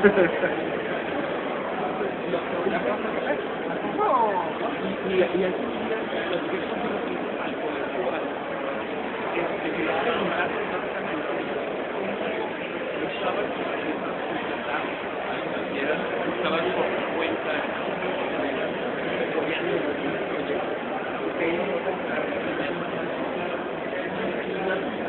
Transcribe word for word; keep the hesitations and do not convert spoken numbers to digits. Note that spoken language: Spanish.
Y, y, y al fin y al cabo, los que son los principales, este, que preguntar exactamente los sábados que se eran los sábados por su cuenta, podían pero